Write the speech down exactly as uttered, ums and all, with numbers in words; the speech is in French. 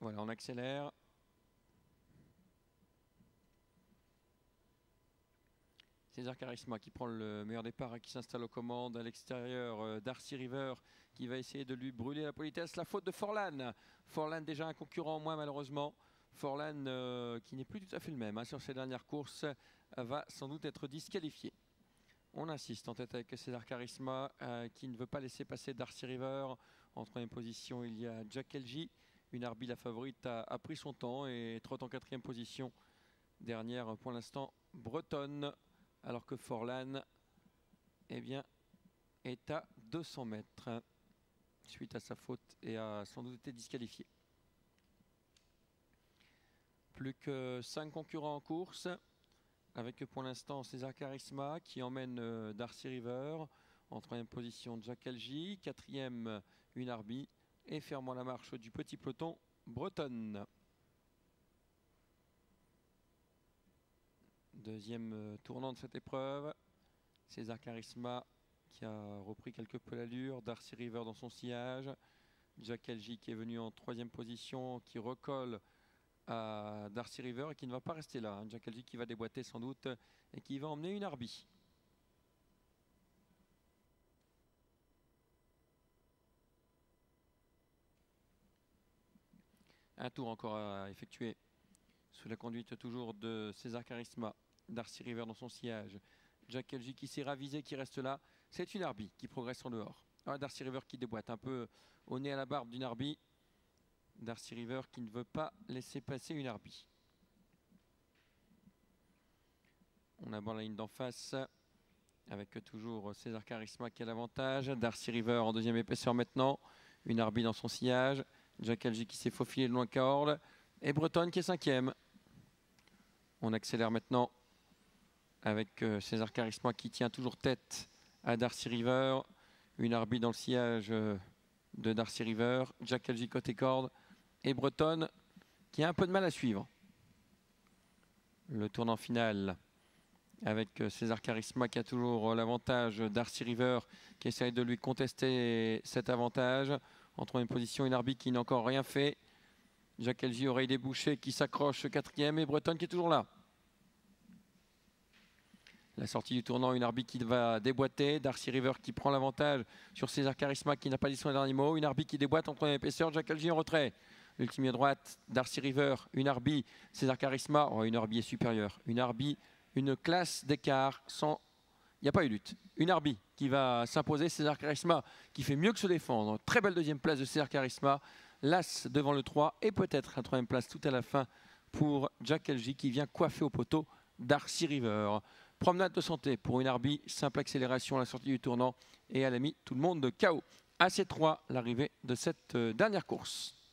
Voilà, on accélère. César Charisma qui prend le meilleur départ et qui s'installe aux commandes à l'extérieur. Euh, Darcy River qui va essayer de lui brûler la politesse. La faute de Forlan. Forlan déjà un concurrent en moins malheureusement. Forlan euh, qui n'est plus tout à fait le même hein, sur ses dernières courses euh, va sans doute être disqualifié. On insiste en tête avec César Charisma euh, qui ne veut pas laisser passer Darcy River. En troisième position il y a Jack L J. Une Arby la favorite a, a pris son temps et trotte en quatrième position. Dernière pour l'instant bretonne. Alors que Forlan eh bien, est à deux cents mètres suite à sa faute et a sans doute été disqualifié. Plus que cinq concurrents en course, avec pour l'instant César Charisma qui emmène euh, Darcy River. En troisième position Jack L J, quatrième une Arby et fermant la marche du petit peloton bretonne. Deuxième tournant de cette épreuve, César Charisma qui a repris quelque peu l'allure, Darcy River dans son sillage, Jack L J qui est venu en troisième position, qui recolle à Darcy River et qui ne va pas rester là. Hein. Jack L J qui va déboîter sans doute et qui va emmener une Arby. Un tour encore à effectuer sous la conduite toujours de César Charisma. Darcy River dans son sillage. Jack L J qui s'est ravisé, qui reste là. C'est une Arby qui progresse en dehors. Ah, Darcy River qui déboîte un peu au nez à la barbe d'une Arby. Darcy River qui ne veut pas laisser passer une Arby. On aborde la ligne d'en face avec toujours César Charisma qui a l'avantage. Darcy River en deuxième épaisseur maintenant. Une Arby dans son sillage. Jack L J qui s'est faufilé de loin corde. Et Bretonne qui est cinquième. On accélère maintenant avec euh, César Charisma qui tient toujours tête à Darcy River. Une Arby dans le sillage euh, de Darcy River. Jack L J côté corde. Et Bretonne qui a un peu de mal à suivre. Le tournant final avec euh, César Charisma qui a toujours euh, l'avantage. Darcy River qui essaye de lui contester cet avantage. En troisième position, une Arby qui n'a encore rien fait. Jack L J, oreille débouchée, qui s'accroche quatrième. Et Bretonne qui est toujours là. La sortie du tournant, une Arby qui va déboîter. Darcy River qui prend l'avantage sur César Charisma qui n'a pas dit son dernier mot. Une Arby qui déboîte en première épaisseur. Jack L J en retrait. L'ultime droite, Darcy River, une Arby. César Charisma, oh, une Arby est supérieure. Une Arby, une classe d'écart sans... Il n'y a pas eu lutte. Une Arby qui va s'imposer. César Charisma qui fait mieux que se défendre. Très belle deuxième place de César Charisma. L'As devant le trois et peut-être la troisième place tout à la fin pour Jack L J qui vient coiffer au poteau Darcy River. Promenade de santé pour une Arby, simple accélération à la sortie du tournant et elle a mis tout le monde de K O. À C trois, l'arrivée de cette dernière course.